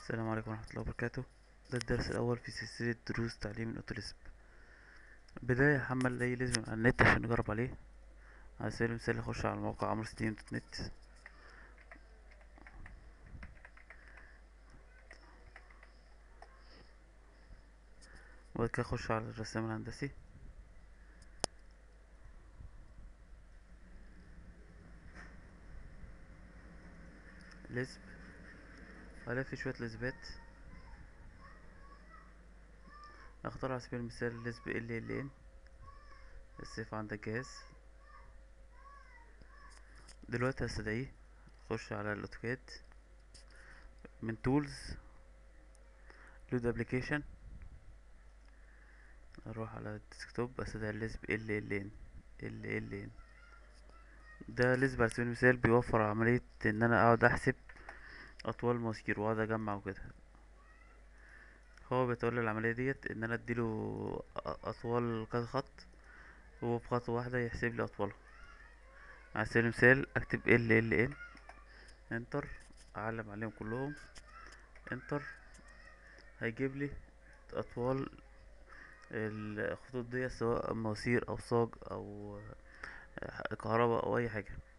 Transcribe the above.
السلام عليكم ورحمة الله وبركاته. ده الدرس الأول في سلسلة دروس تعليم الأوتوليسب. بداية هحمل أي ليزم على النت عشان نجرب عليه. على سبيل المثال أخش على موقع عمرو ستيم دوت نت، وبعد كده أخش على الرسام الهندسي. ليزب، هلاقي في شوية ليزبات. أختار على سبيل المثال ليزب LLN الصفة عند الجهاز. دلوقتي هستدعيه. أخش على الأوتوكاد من تولز، لود ابلكيشن، أروح على الديسكتوب أستدعي الليزب LLN. ده ليزب على سبيل المثال بيوفر عملية إن أنا أقعد أحسب اطوال مواسير واقعد اجمع وكده. هو بيتولى العمليه ديت ان انا اديله اطوال كذا خط، هو بخطوه واحده يحسب لي اطوالها. على سبيل المثال اكتب LLN، انتر، اعلم عليهم كلهم، انتر، هيجيب لي اطوال الخطوط دي سواء مواسير او صاج او كهرباء او اي حاجه.